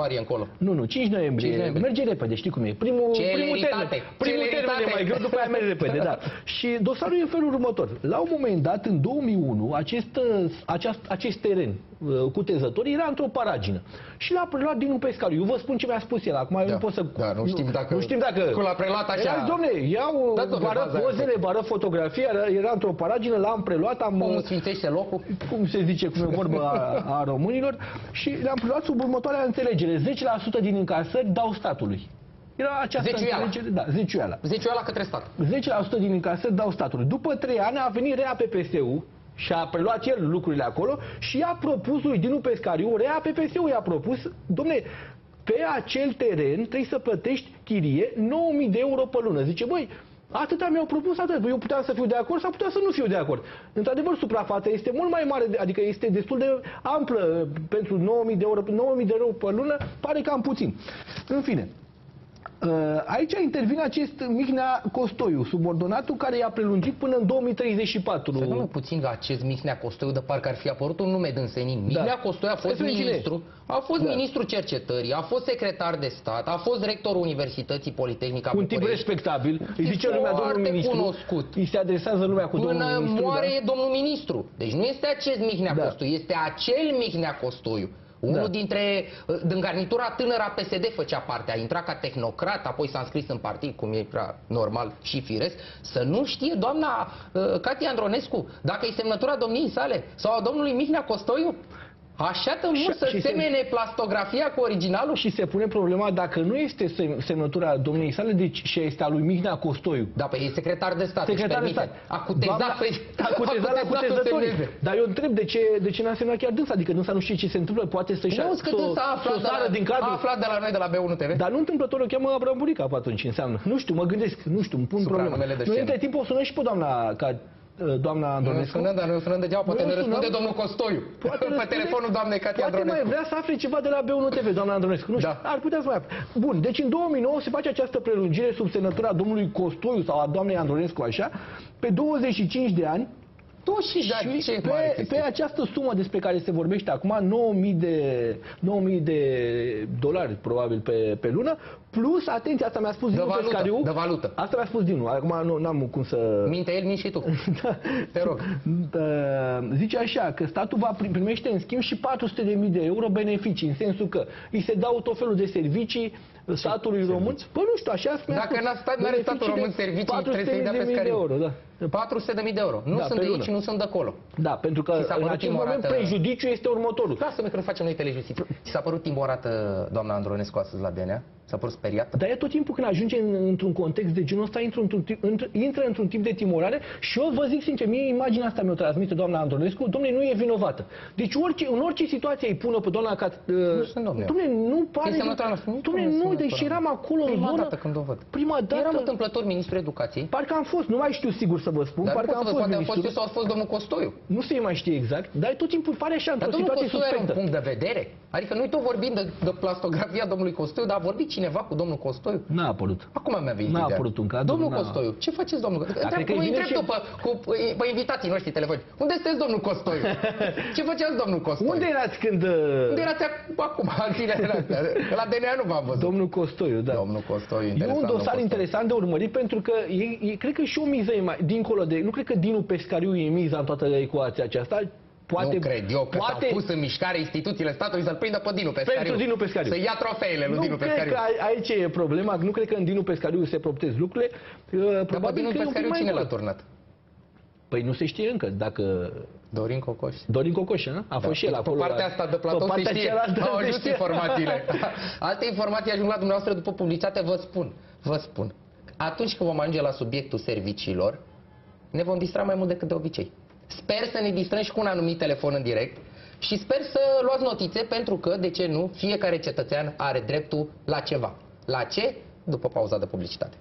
ianuarie încolo. Nu, 5 noiembrie. Merge repede, știi cum e. Primul termen e mai greu, după aia merge repede, da. Și dosarul e în felul următor. La un moment dat, în 2001, acest teren cutezător era într-o paragină. Și l-a preluat Dinu Pescariu. Eu vă spun ce mi-a spus el. Acum eu nu pot să... Da, nu știm dacă... Cum l-a preluat așa... Dom'le, vă arăt pozele, vă arăt fotografia, era într-o paragină, l-am preluat, Cum sfințește locul? Cum se zice, cum e vorba a românilor, și le-am preluat sub următoarea înțelegere. 10% din încasări dau statului. Era această înțelegere, da, zeciuiala. Zeciuiala către stat. 10% din încasări dau statului. După 3 ani a venit REA-PPS-ul și a preluat el lucrurile acolo și i-a propus lui Dinu Pescariu, REA-PPS-ul i-a propus, dom'le, pe acel teren trebuie să plătești chirie 9.000 de euro pe lună. Zice, băi, atâta mi-au propus, atât. Eu puteam să fiu de acord sau puteam să nu fiu de acord. Într-adevăr, suprafața este mult mai mare, adică este destul de amplă pentru 9.000 de euro. 9.000 de euro pe lună pare cam puțin. În fine, aici intervine acest Mihnea Costoiu, subordonatul, care i-a prelungit până în 2034. Să nu puțin că acest Mihnea Costoiu, de parcă ar fi apărut un nume din senin. Mihnea Costoiu a fost ministru, ministru cercetării, a fost secretar de stat, a fost rectorul Universității Politehnică a București. Un tip respectabil, îi zice lumea domnul ministru, cunoscut. Îi se adresează lumea cu domnul ministru. Până moare e domnul ministru. Deci nu este acest Mihnea Costoiu, este acel Mihnea Costoiu. Unul din garnitura tânără a PSD făcea parte, a intrat ca tehnocrat, apoi s-a înscris în partid, cum e normal și firesc. Să nu știe doamna Cati Andronescu dacă e semnătura domniei sale sau a domnului Mihnea Costoiu? Așa mult să semene plastografia cu originalul? Și se pune problema dacă nu este semnătura domniei sale, deci și este a lui Mihnea Costoiu. Da, păi e secretar de stat. Secretar de stat. A cutezat la cutezătorii. Dar eu întreb de ce n-a semnat chiar dânsa, adică dânsa nu știe ce se întâmplă, poate să-și sară din cadru. A aflat de la noi de la B1 TV. Dar nu întâmplător o cheamă Abraham Burica pe atunci, înseamnă. Nu știu, mă gândesc, nu știu, îmi pun problema. Noi între timp o sunăm și pe doamna Andronescu. Dar noi sunăm degeaba, poate ne răspunde domnul Costoiu. Pe telefonul doamnei Cati Andronescu. Poate mai vrea să afle ceva de la B1 TV, doamna Andronescu. Nu știu, ar putea să mai afle. Bun, deci în 2009 se face această prelungire sub semnătura domnului Costoiu sau a doamnei Andronescu, așa, pe 25 de ani. Și pe această sumă despre care se vorbește acum, 9.000 de dolari probabil pe lună, plus, atenție, asta mi-a spus Dinu Pescariu. De valută. Asta mi-a spus Dinu, acum n-am cum să... Minte el, minți și tu. Te rog. Zice așa, că statul primește în schimb și 400.000 de euro beneficii, în sensul că îi se dau tot felul de servicii statului român. Păi nu știu, așa spune. Dacă n-are statul român servicii, trebuie să-i dea Pescariu. 400.000 de euro. Nu sunt de aici, nu sunt de acolo. Da, pentru că în acest moment prejudiciul este următorul. Lasă-mă că nu facem noi telejustiție. Ți s-a părut timorată doamna Andronescu astăzi la DNA? S-a părut speriată? Dar e tot timpul când ajunge într-un context de genul ăsta, intră într-un tip de timorare și eu vă zic sincer, mie imaginea asta mi-o transmite doamna Andronescu, dom'le, nu e vinovată. Deci în orice situație îi pună pe doamna dom'le, nu pare... Dom'le, nu, deci eram acolo în zonă... Prima dată când o văd. Prima dată... Eram întâmplător ministrul educației. Parcă am fost, nu mai știu sigur să vă spun, parcă am fost ministru. Poate sau a fost domnul Costoiu. Nu se mai știe exact, dar tot timpul pare așa într-o situație suspectă. Dar domnul Costoiu are un punct de vedere? Adică noi tot vorbim de plastografia domnului Costoiu, dar a vorbit cineva cu domnul Costoiu? N-a apărut. Acum mi-a venit ideea. N-a apărut încă. Domnul Costoiu, ce faceți, domnul Costoiu? Mă întreb tu pe invitații noștri telefoni. Unde sunteți, domnul Costoiu? Ce faceați, domnul Costoiu? Unde erați când... Unde erați acum, în zilele astea? La DNA nu v-am văzut. Domnul Costoiu, da. Domnul Costoiu, interesant. E un dosar interesant de urmărit pentru că cred că și o miză e mai... Dincolo de... Nu cred că Dinu Pescariu e miza în toată ecuația aceasta. Poate, nu cred eu că s-au pus în mișcare instituțiile statului să-l prindă pe Dinu Pescariu. Pentru Dinu Pescariu. Să ia trofeele lui Dinu Pescariu. Nu cred că aici e problema. Nu cred că în Dinu Pescariu se proptez lucrurile. Probabil Dinu Pescariu cine l-a turnat? Păi nu se știe încă dacă... Dorin Cocoș. Dorin Cocoș, nu? A fost și el acolo. Pe partea asta de platou se știe. Au ajuns informațiile. Alte informații ajung la dumneavoastră după publicitate, vă spun. Atunci când vom ajunge la subiectul serviciilor, ne vom distra mai mult decât de obicei. Sper să ne distrăm și cu un anumit telefon în direct și sper să luați notițe pentru că, de ce nu, fiecare cetățean are dreptul la ceva. La ce? După pauza de publicitate.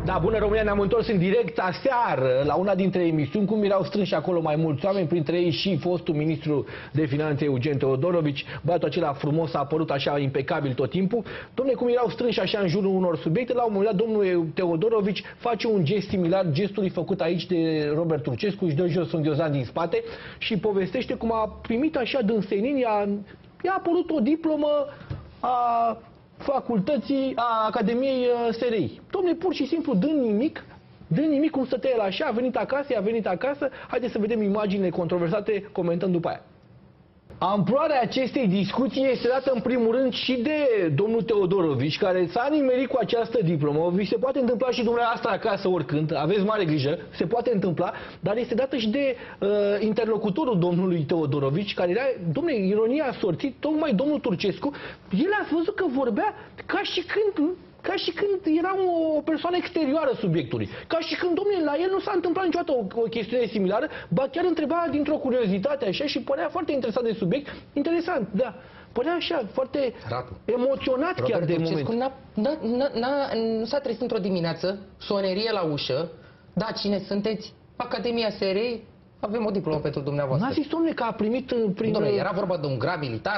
Da, bună România, ne-am întors în direct aseară la una dintre emisiuni, cum erau strânși acolo mai mulți oameni, printre ei și fostul ministru de finanțe Eugen Teodorovici. Băiatul acela frumos a apărut așa impecabil tot timpul. Dom'le, cum erau strânși așa în jurul unor subiecte, la un moment dat domnul Teodorovici face un gest similar gestului făcut aici de Robert Turcescu, își dă jos un ghiozdan din spate și povestește cum a primit așa din senin, i-a apărut o diplomă a facultății, a Academiei SRI. Dom'le, pur și simplu, dând nimic, cum stătea el așa, a venit acasă. Haideți să vedem imaginile controversate, comentând după aia. Amploarea acestei discuții este dată în primul rând și de domnul Teodorovici, care s-a nimerit cu această diplomă. Vi se poate întâmpla și dumneavoastră acasă oricând, aveți mare grijă, se poate întâmpla, dar este dată și de interlocutorul domnului Teodorovici, care era, domnule, ironia sorții, tocmai domnul Turcescu. El a văzut că vorbea ca și când era o persoană exterioară subiectului. Ca și când, domnule, la el nu s-a întâmplat niciodată o chestiune similară, ba chiar întreba dintr-o curiozitate așa și părea foarte interesat de subiect. Interesant, da. Părea așa, foarte emoționat chiar de moment. Nu s-a trezit într-o dimineață, sonerie la ușă. Da, cine sunteți? Academia SRI? Avem o diplomă pentru dumneavoastră. N-a zis, domnule, că a primit prin... Domnule, era vorba de un grad militar,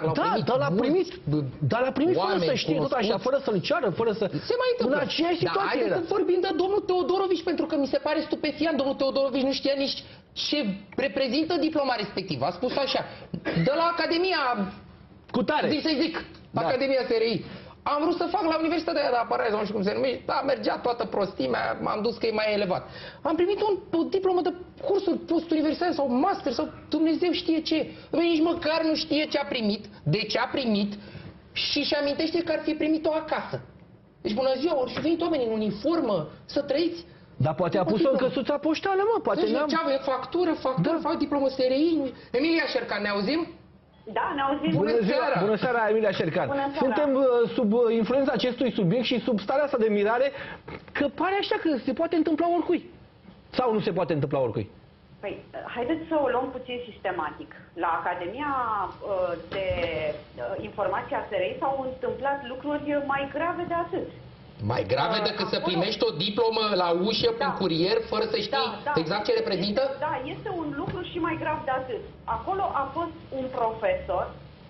l-a primit fără să știe tot așa, fără să-l ceară, fără să... Se mai întâmplă. În aceeași situație era. Să vorbim de domnul Teodorovici, pentru că mi se pare stupefiant. Domnul Teodorovici nu știa nici ce reprezintă diploma respectivă. A spus așa, de la Academia... Cu tare. Zic, Academia SRI. Am vrut să fac la Universitatea de Apărare, sau nu știu cum se numește, da, mergea toată prostimea, m-am dus că e mai elevat. Am primit o diplomă de cursuri post-universitare sau master sau Dumnezeu știe ce. Nici măcar nu știe ce a primit, de ce a primit și amintește că ar fi primit-o acasă. Deci bună ziua, ori fi venit oameni în uniformă să trăiți. Dar poate a pus-o în căsuța poștală, mă, poate deci, ce avem? Factură, fac diplomă SRI. Emilia Șercan, ne auzim? Da, ne auzim. Bună seara, Emilia Șercan. Suntem sub influența acestui subiect și sub starea asta de mirare că pare așa că se poate întâmpla oricui. Sau nu se poate întâmpla oricui? Păi, haideți să o luăm puțin sistematic. La Academia de Informație a SRI s-au întâmplat lucruri mai grave de atât. Mai grave decât să primești o diplomă la ușă, prin curier, fără să știi exact ce reprezintă? Este un lucru și mai grav de atât. Acolo a fost un profesor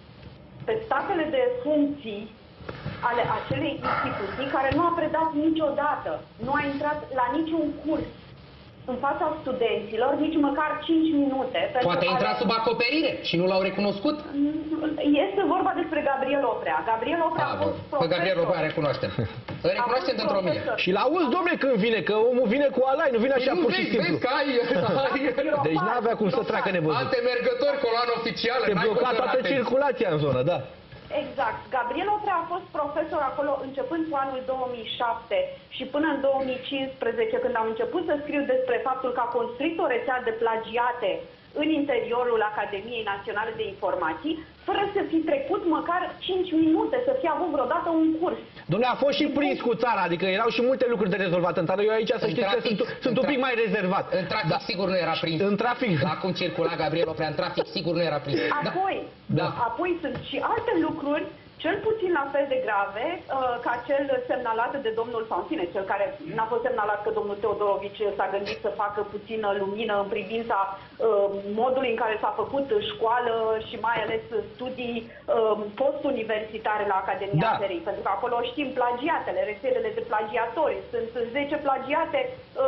pe statele de funcții ale acelei instituții care nu a predat niciodată, nu a intrat la niciun curs în fața studenților, nici măcar 5 minute. Poate a intrat sub acoperire și nu l-au recunoscut? Este vorba despre Gabriel Oprea. Gabriel Oprea a fost profesor. Pe Gabriel Oprea recunoaștem. Îl recunoaștem dintr-o mine. Și l-auzi, domne, când vine, că omul vine cu alai, nu vine așa pur și simplu. Vezi că ai... Deci n-avea cum să treacă nevăzut. Alte mergători, coloană oficială. Se bloca toată circulația în zonă, da. Exact. Gabriel Oprea a fost profesor acolo începând cu anul 2007 și până în 2015, când am început să scriu despre faptul că a construit o rețea de plagiate în interiorul Academiei Naționale de Informații, fără să fi trecut măcar 5 minute, să fi avut vreodată un curs. Dom'le, a fost și prins cu țara, adică erau și multe lucruri de rezolvat în țară. Eu aici să știți că sunt un pic mai rezervat. În trafic sigur nu era prins. În trafic. La cum circula Gabriel Oprea în trafic sigur nu era prins. Apoi sunt și alte lucruri cel puțin la fel de grave ca cel semnalat de domnul Fantine, cel care n-a fost semnalat că domnul Teodorovici s-a gândit să facă puțină lumină în privința modului în care s-a făcut școală și mai ales studii post-universitare la Academia SRI. Pentru că acolo știm plagiatele, rețelele de plagiatori. Sunt 10 plagiate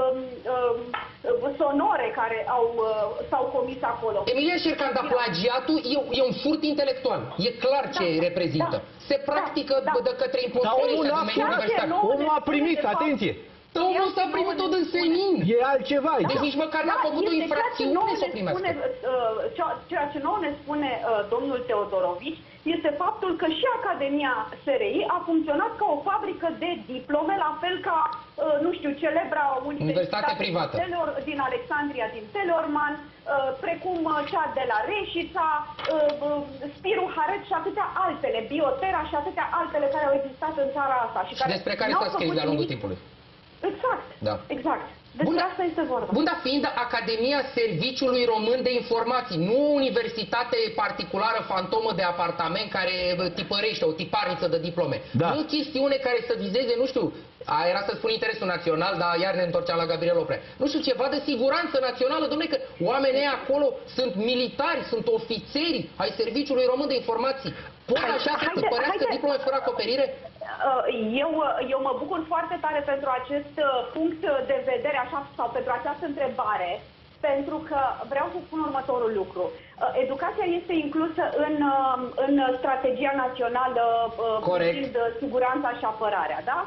sonore care s-au comis acolo. Emilia Șercan, dar plagiatul e un furt intelectual. E clar ce reprezintă. Se practică de către impostorii ăștia din mediul universitar. Omul a primit, atenție! Omul s-a primit-o din senin. E altceva. Deci nici măcar n-a făcut o infracțiune să o primească. Ceea ce nouă ne spune domnul Teodorovici este faptul că și Academia SRI a funcționat ca o fabrică de diplome, la fel ca, nu știu, celebra universitate privată din Alexandria, din Teleorman, precum cea de la Reșița, Spiru Haret și atâtea altele, Biotera și atâtea altele care au existat în țara asta. Și despre care s-a scris de-a lungul timpului. Exact, exact. Despre asta este vorba. Bun, dar fiind Academia Serviciului Român de Informații, nu o universitate particulară fantomă de apartament care tipărește, o tiparniță de diplome. Nu o chestiune care să vizeze, nu știu, Era să spun interesul național, dar iar ne întorceam la Gabriel Oprea. Nu știu, ceva de siguranță națională, domnule, că oamenii acolo sunt militari, sunt ofițeri ai Serviciului Român de Informații. Pot așa să părească diplome fără acoperire? Eu mă bucur foarte tare pentru acest punct de vedere, așa, sau pentru această întrebare, pentru că vreau să spun următorul lucru. Educația este inclusă în strategia națională privind siguranța și apărarea, da?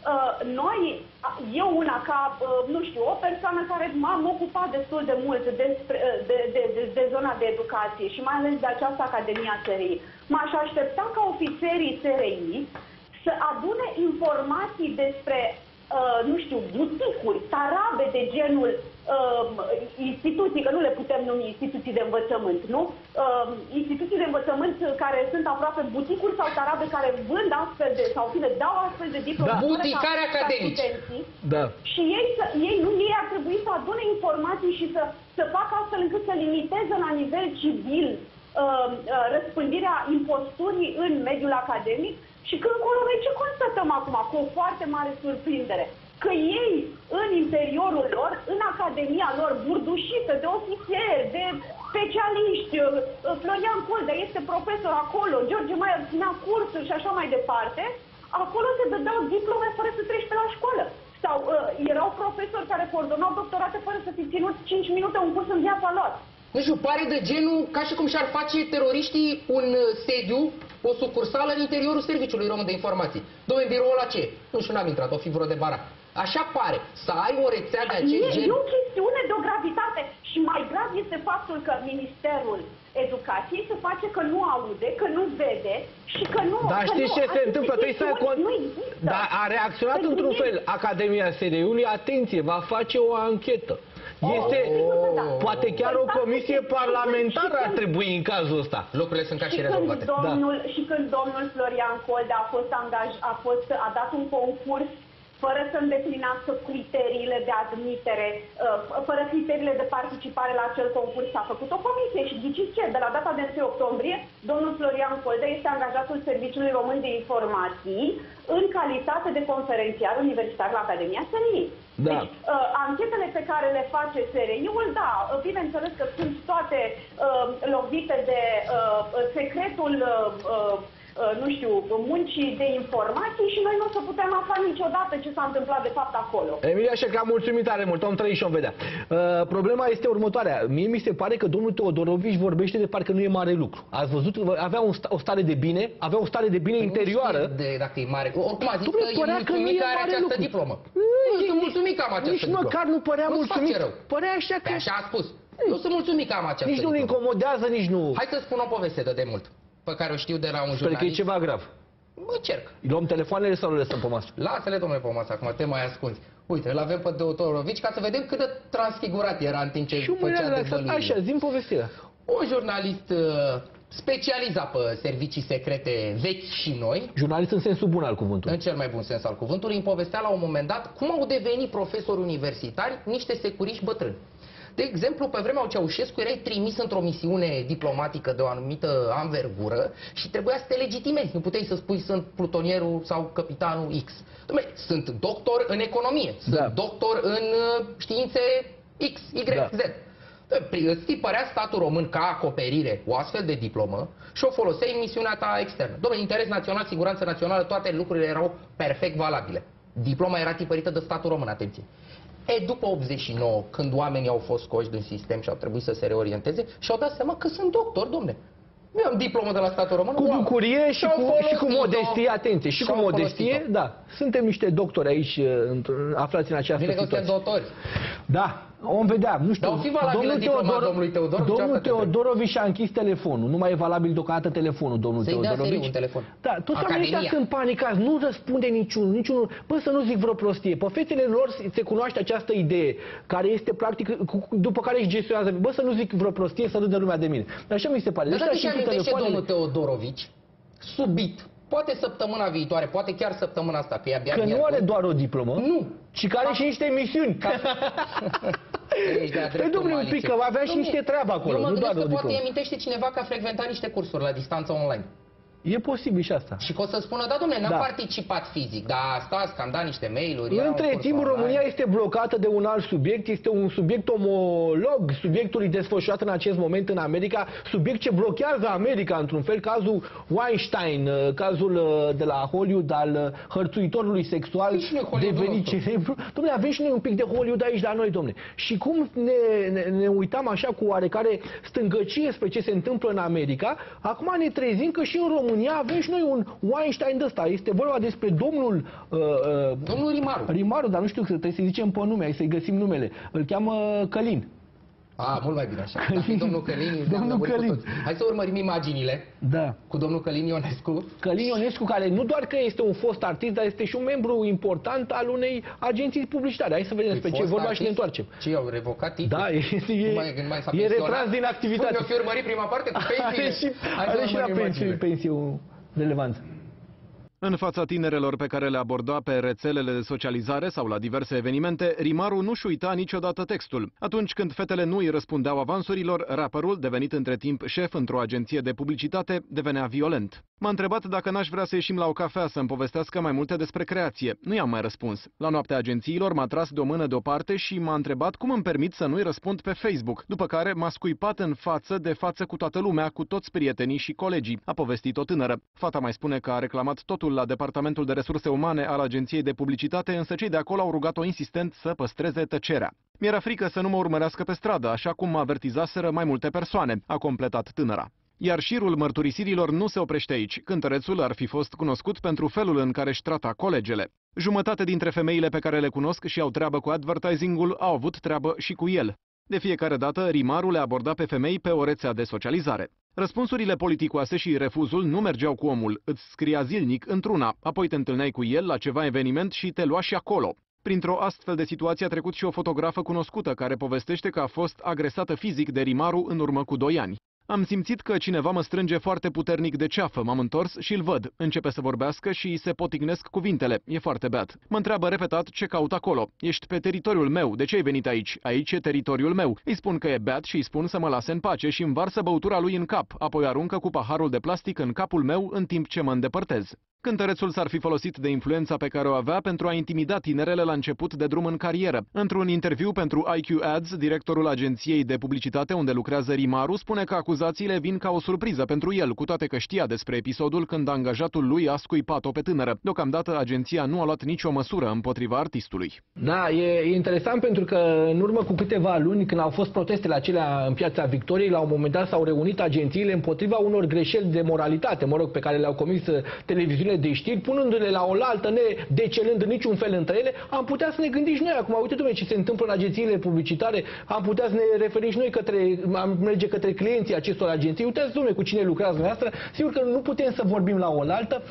Eu nu știu, o persoană care m-am ocupat destul de mult de zona de educație și mai ales de această Academia SRI, m-aș aștepta ca ofițerii SRI să adune informații despre, nu știu, buticuri, tarabe de genul instituții, că nu le putem numi instituții de învățământ, nu? Instituții de învățământ care sunt aproape buticuri sau tarabe care vând astfel de, sau fine, dau astfel de diplome. Da. Buticare academici. Da. Și ei ar trebui să adune informații și să facă astfel încât să limiteze la nivel civil răspândirea imposturii în mediul academic. Și când încolo, noi ce constatăm acum, cu o foarte mare surprindere? Că ei, în interiorul lor, în academia lor, burdușită de ofițeri, de specialiști, Florian Coldea este profesor acolo, George Maier ținea cursuri și așa mai departe, acolo se dădeau diplome fără să treci pe la școală. Sau erau profesori care coordonau doctorate fără să fi ținut 5 minute un curs în viața lor. Nu știu, pare de genul ca și cum și-ar face teroriștii un sediu, o sucursală în interiorul Serviciului Român de Informații. Dom'le, biroul ăla ce? Nu știu, n-am intrat, o fi vreo de bara. Așa pare, să ai o rețea de acest gen. E o chestiune de o gravitate și mai grav este faptul că Ministerul Educației se face că nu aude, că nu vede și că nu... Dar știți ce se întâmplă? Dar a reacționat într-un fel. Academia SRI-ului, atenție, va face o anchetă. Poate chiar o comisie parlamentară ar trebui în cazul ăsta. Lucrurile sunt ca și rezolvate. Și când domnul Florian Coldea a dat un concurs fără să îndeplinească criteriile de admitere, fără criteriile de participare la acel concurs, s-a făcut o comisie și ghiciți ce? De la data de 1 octombrie, domnul Florian Coldea este angajatul Serviciului Român de Informații în calitate de conferențiar universitar la Academia SRI. Da. Deci, anchetele pe care le face SRI-ul, da, bineînțeles că sunt toate lovite de secretul nu știu, muncii de informații și noi nu o să putem afla niciodată ce s-a întâmplat de fapt acolo. Emilia Șerca, mulțumit tare mult, om trăit și om vedea. Problema este următoarea. Mie mi se pare că domnul Teodorovici vorbește de parcă nu e mare lucru. Ați văzut? Avea o stare de bine, avea o stare de bine interioară. Dacă e mare. Oricum a zis că e mulțumit că are această diplomă. Nu sunt mulțumit că am această diplomă. Nici măcar nu părea mulțumit. Părea așa că... Așa a spus. Nu sunt mulțumit că am această diplomă. Nici nu-l incomodează, nici nu... Hai să spun o poveste de demult, pe care o știu de la un jurnalist. Sper că e ceva grav. Încerc. Îi luăm telefoanele sau nu le lăsăm pe masă? Lasă-le, domnule, pe masă, acum te mai ascunzi. Uite, îl avem pe Teodorovici ca să vedem cât de transfigurat era în timp ce făcea dezvăluirile. Așa, zi-mi povestirea. Un jurnalist specializat pe servicii secrete vechi și noi. Jurnalist în sensul bun al cuvântului. În cel mai bun sens al cuvântului, îmi povestea la un moment dat cum au devenit profesori universitari niște securiști bătrâni. De exemplu, pe vremea lui Ceaușescu erai trimis într-o misiune diplomatică de o anumită anvergură și trebuia să te legitimezi. Nu puteai să spui sunt plutonierul sau capitanul X. Dom'le, sunt doctor în economie, sunt doctor în științe X, Y, Z. Îți tipărea statul român ca acoperire o astfel de diplomă și o foloseai în misiunea ta externă. Dom'le, interes național, siguranță națională, toate lucrurile erau perfect valabile. Diploma era tipărită de statul român, atenție. După 89, când oamenii au fost scoși din sistem și au trebuit să se reorienteze, și-au dat seama că sunt doctor, domne. Eu am diplomă de la statul român. Cu bucurie și cu modestie, atenție, și cu modestie, da. Suntem niște doctori aici, aflați în această situație. Bine că suntem doctori. Da, vom vedea, nu știu. Dar o fi valabilă diploma domnului Teodorovici? Domnul Teodorovici și-a închis telefonul. Nu mai e valabil deocamdată telefonul, domnul Teodorovici. Să-i dea un telefon. Da, toți oamenii ăștia sunt panicați, nu răspunde niciunul. Bă, să nu zic vreo prostie. Pe fețele lor se cunoaște această idee, care este practic, după care își gestionează. Bă, să nu zic vreo prostie, să râdă lumea de mine. Dar așa mi se pare. Dar dacă și amintește domnul Teodorovici, subit, poate săptămâna viitoare, poate chiar săptămâna asta, că e abia nu are doar o diplomă, nu, ci că are și niște emisiuni. Păi domnule, un pic, că avea și niște treabă acolo, nu doar o diplomă. Poate amintește cineva că a frecventat niște cursuri la distanță online. E posibil și asta. Și că o să spună, da, domnule, n-am participat fizic, dar stați că am dat niște mail-uri. Între timp, România este blocată de un alt subiect, este un subiect omolog subiectului desfășurat în acest moment în America, subiect ce blochează America, într-un fel, cazul Weinstein, cazul de la Hollywood al hărțuitorului sexual devenit celebru. Dom'le, avem și noi un pic de Hollywood aici la noi, dom'le. Și cum ne uitam așa cu oarecare stângăcie spre ce se întâmplă în America, acum ne trezim că și în România avem și noi un Weinstein de ăsta. Este vorba despre domnul Rimaru, dar nu știu, trebuie să-i zicem pe nume, să-i găsim numele. Îl cheamă Călin. Mult mai bine așa. Domnul Călin. Hai să urmărim imaginile cu domnul Călin Ionescu. Călin Ionescu, care nu doar că este un fost artist, dar este și un membru important al unei agenții publicitare. Hai să vedem despre ce vorba și ne întoarcem. Ce, au revocat titlul? Da, e retras din activitate. Eu fi urmărit prima parte cu pensiile. Are și la pensie o relevanță. În fața tinerelor pe care le aborda pe rețelele de socializare sau la diverse evenimente, Rimaru nu-și uita niciodată textul. Atunci când fetele nu îi răspundeau avansurilor, rapperul, devenit între timp șef într-o agenție de publicitate, devenea violent. M-a întrebat dacă n-aș vrea să ieșim la o cafea să-mi povestească mai multe despre creație. Nu i-am mai răspuns. La noaptea agențiilor m-a tras de o mână deoparte și m-a întrebat cum îmi permit să nu-i răspund pe Facebook, după care m-a scuipat în față de față cu toată lumea, cu toți prietenii și colegii, a povestit o tânără. Fata mai spune că a reclamat totul la Departamentul de Resurse Umane al agenției de publicitate, însă cei de acolo au rugat-o insistent să păstreze tăcerea. Mi-era frică să nu mă urmărească pe stradă, așa cum mă avertizaseră mai multe persoane, a completat tânăra. Iar șirul mărturisirilor nu se oprește aici. Cântărețul ar fi fost cunoscut pentru felul în care își trata colegele. Jumătate dintre femeile pe care le cunosc și au treabă cu advertising-ul au avut treabă și cu el. De fiecare dată, Rimaru le aborda pe femei pe o rețea de socializare. Răspunsurile politicoase și refuzul nu mergeau cu omul, îți scria zilnic într-una, apoi te întâlneai cu el la ceva eveniment și te lua și acolo. Printr-o astfel de situație a trecut și o fotografă cunoscută care povestește că a fost agresată fizic de Rimaru în urmă cu 2 ani. Am simțit că cineva mă strânge foarte puternic de ceafă, m-am întors și îl văd. Începe să vorbească și îi se poticnesc cuvintele. E foarte beat. Mă întreabă repetat ce caut acolo. Ești pe teritoriul meu, de ce ai venit aici? Aici e teritoriul meu. Îi spun că e beat și îi spun să mă lase în pace și îmi varsă băutura lui în cap, apoi aruncă cu paharul de plastic în capul meu în timp ce mă îndepărtez. Cântărețul s-ar fi folosit de influența pe care o avea pentru a intimida tinerele la început de drum în carieră. Într-un interviu pentru IQ Ads, directorul agenției de publicitate unde lucrează Rimaru spune că acuzațiile vin ca o surpriză pentru el, cu toate că știa despre episodul când angajatul lui a scuipat-o pe tânără. Deocamdată, agenția nu a luat nicio măsură împotriva artistului. Da, e interesant pentru că în urmă cu câteva luni, când au fost protestele acelea în Piața Victoriei, la un moment dat s-au reunit agențiile împotriva unor greșeli de moralitate, pe care le-au comis televiziunile de știri, punându-le la oaltă, nedecelând în niciun fel între ele. Am putea să ne gândim și noi acum, uite dom'le ce se întâmplă în agențiile publicitare, am putea să ne referim și noi merge către clienții acestor agenții. Uitați dom'le cu cine lucrați dumneavoastră. Sigur că nu putem să vorbim la oaltă.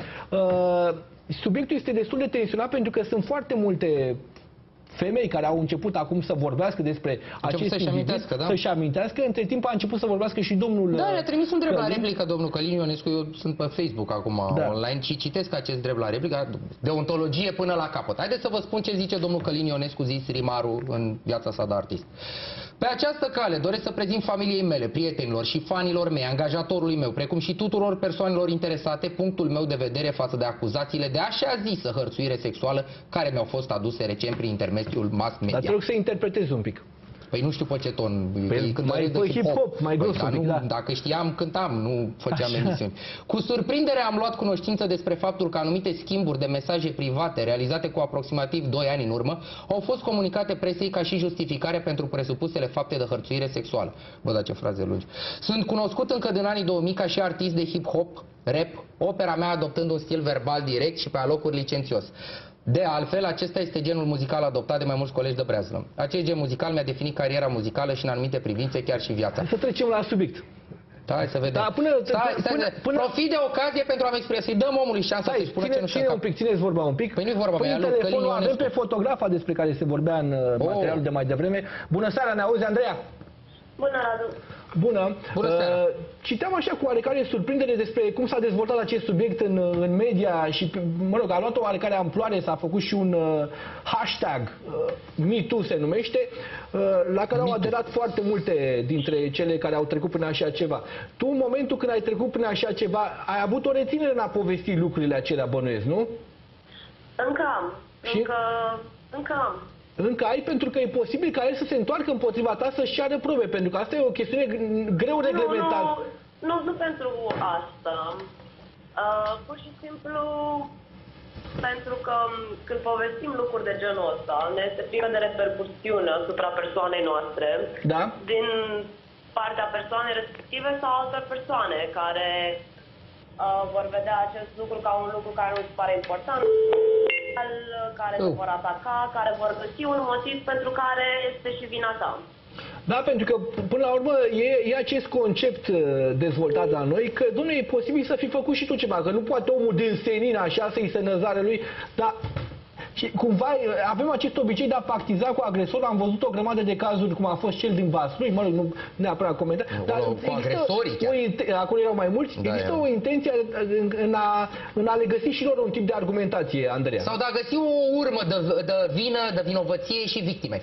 Subiectul este destul de tensionat pentru că sunt foarte multe femei care au început acum să vorbească despre acest individ, să-și amintească. Între timp a început să vorbească și domnul... Da, le-a trimis un drept la replică, domnul Călin Ionescu. Eu sunt pe Facebook acum online și citesc acest drept la replică, deontologie până la capăt. Haideți să vă spun ce zice domnul Călin Ionescu, zis Rimaru, în viața sa de artist. Pe această cale doresc să prezint familiei mele, prietenilor și fanilor mei, angajatorului meu, precum și tuturor persoanelor interesate, punctul meu de vedere față de acuzațiile de așa zisă hărțuire sexuală care mi-au fost aduse recent prin intermediul mass media. Dar te rog să interpretezi un pic. Păi nu știu pe ce ton. Mai hip-hop, mai gros un pic, da. Dacă știam, cântam, nu făceam emisiuni. Cu surprindere am luat cunoștință despre faptul că anumite schimburi de mesaje private realizate cu aproximativ 2 ani în urmă au fost comunicate presei ca și justificare pentru presupusele fapte de hărțuire sexuală. Bă, da, ce fraze lungi. Sunt cunoscut încă din anii 2000 ca și artist de hip-hop, rap, opera mea adoptând un stil verbal direct și pe alocuri licențios. De altfel, acesta este genul muzical adoptat de mai mulți colegi de breazlă. Acest gen muzical mi-a definit cariera muzicală și în anumite privințe chiar și viața. Să trecem la subiect. Da, hai să vedem. Da, profit de ocazie pentru a-mi exprima, să-i dăm omului șansa să-i spună ce nu știu. Țineți vorba un pic. Păi nu-i vorba mea, avem pe fotografa despre care se vorbea în materialul de mai devreme. Bună seara, ne auzi, Andreea? Bună, Radu! Bună! Bună seara. Citeam așa cu oarecare surprindere despre cum s-a dezvoltat acest subiect în media și, mă rog, a luat o oarecare amploare, s-a făcut și un hashtag, MeToo se numește, la care au aderat foarte multe dintre cele care au trecut prin așa ceva. Tu, în momentul când ai trecut prin așa ceva, ai avut o reținere în a povesti lucrurile acelea, bănuiesc, nu? Încă am. Și? Încă am. Încă ai, pentru că e posibil ca el să se întoarcă împotriva ta să-și ceară probe, pentru că asta e o chestiune greu reglementată. Nu pentru asta. Pur și simplu pentru că când povestim lucruri de genul ăsta, ne este frică de repercusiune asupra persoanei noastre, Da? din partea persoanei respective sau altor persoane care vor vedea acest lucru ca un lucru care nu îți pare important, care te vor ataca, care vor găsi un motiv pentru care este și vina ta. Da, pentru că, până la urmă, e acest concept dezvoltat la noi, că, dom'le, e posibil să fi făcut și tu ceva, că nu poate omul din senin așa să-i se năzare lui, dar și cumva avem acest obicei de a pactiza cu agresorul. Am văzut o grămadă de cazuri, cum a fost cel din Vaslui, mă rog, nu neapărat comentat, dar cu agresorii acolo erau mai mulți, da, există o intenție în a le găsi și lor un tip de argumentație, Andreea. Sau de a găsi o urmă de vină, de vinovăție și victime.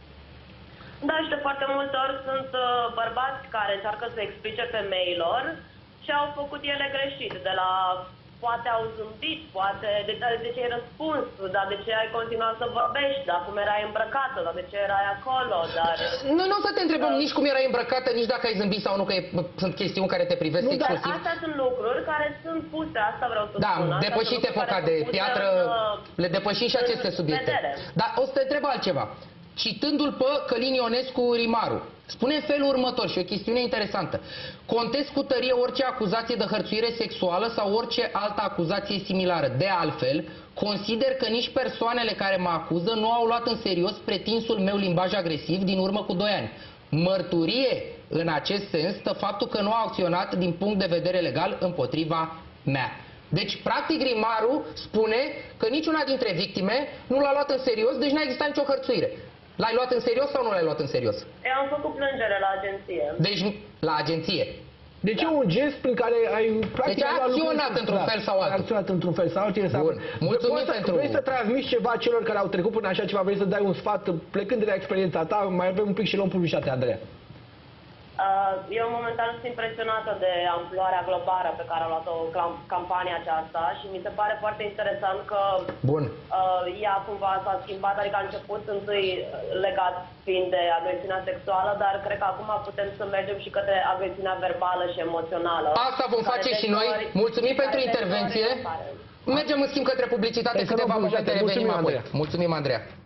Da, și de foarte multe ori sunt bărbați care încearcă să explice femeilor ce au făcut ele greșit, de la poate au zâmbit, poate de ce ai răspuns, dar de ce ai continuat să vorbești, dar cum erai îmbrăcată, dar de ce erai acolo, dar... Noi nu o să te întrebăm nici cum erai îmbrăcată, nici dacă ai zâmbit sau nu, că sunt chestiuni care te privesc exclusiv. Dar astea sunt lucruri care sunt puse, asta vreau să spun. Da, depășit epoca de piatră, le depășim și aceste subiecte. Dar o să te întreb altceva. Citându-l pe Călin Ionescu Rimaru, spune în felul următor și o chestiune interesantă. Contest cu tărie orice acuzație de hărțuire sexuală sau orice altă acuzație similară. De altfel, consider că nici persoanele care mă acuză nu au luat în serios pretinsul meu limbaj agresiv din urmă cu 2 ani. Mărturie în acest sens stă faptul că nu a acționat din punct de vedere legal împotriva mea. Deci, practic, Rimaru spune că niciuna dintre victime nu l-a luat în serios, deci n-a existat nicio hărțuire. L-ai luat în serios sau nu l-ai luat în serios? Eu am făcut plângere la agenție. Deci, la agenție. Deci e un gest prin care ai... Practic, deci ai acționat într-un fel sau altul. Ai acționat într-un fel sau altul. Bun. Mulțumim pentru... Vrei să transmiți ceva celor care au trecut până așa ceva? Vrei să dai un sfat plecând de la experiența ta? Mai avem un pic și luăm publicitate, Andreea. Eu momentan sunt impresionată de amploarea globală pe care a luat-o campania aceasta și mi se pare foarte interesant că ea cumva s-a schimbat, adică a început întâi legat fiind de agresiunea sexuală, dar cred că acum putem să mergem și către agresiunea verbală și emoțională. Asta vom face și noi. Mulțumim pentru intervenție. Mergem în schimb către publicitate, câteva momente, revenim apoi. Mulțumim, Andreea.